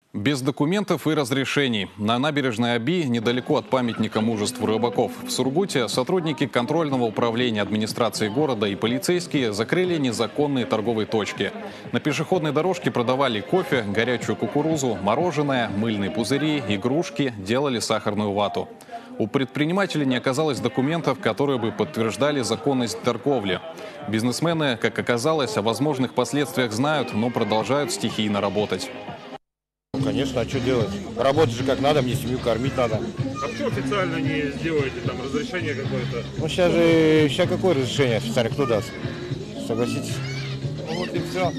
Без документов и разрешений. На набережной Оби, недалеко от памятника мужеству рыбаков, в Сургуте сотрудники контрольного управления администрации города и полицейские закрыли незаконные торговые точки. На пешеходной дорожке продавали кофе, горячую кукурузу, мороженое, мыльные пузыри, игрушки, делали сахарную вату. У предпринимателей не оказалось документов, которые бы подтверждали законность торговли. Бизнесмены, как оказалось, о возможных последствиях знают, но продолжают стихийно работать. Конечно, а что делать? Работать же как надо, мне семью кормить надо. А почему официально не сделаете там разрешение какое-то? Ну сейчас какое разрешение официально кто даст? Согласитесь? Ну вот и все.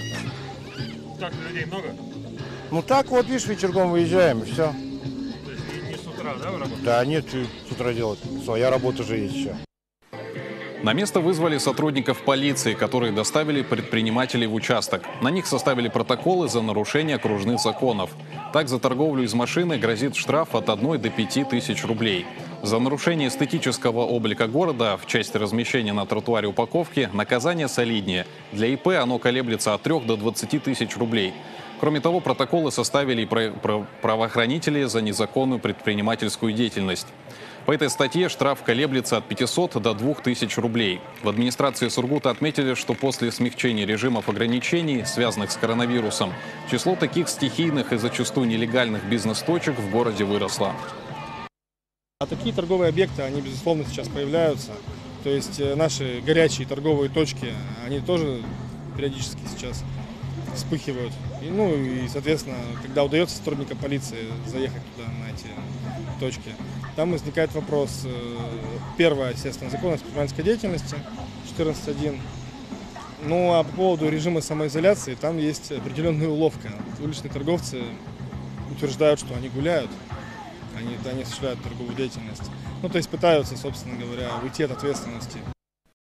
Так, людей много? Ну так вот, видишь, вечерком выезжаем и все. То есть не с утра, да, вы работаете? Да нет, что с утра делать. Своя работа же есть еще. На место вызвали сотрудников полиции, которые доставили предпринимателей в участок. На них составили протоколы за нарушение окружных законов. Так, за торговлю из машины грозит штраф от 1 до 5 тысяч рублей. За нарушение эстетического облика города в части размещения на тротуаре упаковки наказание солиднее. Для ИП оно колеблется от 3 до 20 тысяч рублей. Кроме того, протоколы составили и правоохранители за незаконную предпринимательскую деятельность. По этой статье штраф колеблется от 500 до 2000 рублей. В администрации Сургута отметили, что после смягчения режимов ограничений, связанных с коронавирусом, число таких стихийных и зачастую нелегальных бизнес-точек в городе выросло. А такие торговые объекты, они, безусловно, сейчас появляются. То есть наши горячие торговые точки, они тоже периодически сейчас вспыхивают. И, соответственно, когда удается сотрудникам полиции заехать туда, на эти точки, там возникает вопрос. Первое, естественно, законность предпринимательской деятельности, 14.1. Ну, а по поводу режима самоизоляции, там есть определенная уловка. Уличные торговцы утверждают, что они гуляют, они осуществляют торговую деятельность. Ну, то есть пытаются, собственно говоря, уйти от ответственности.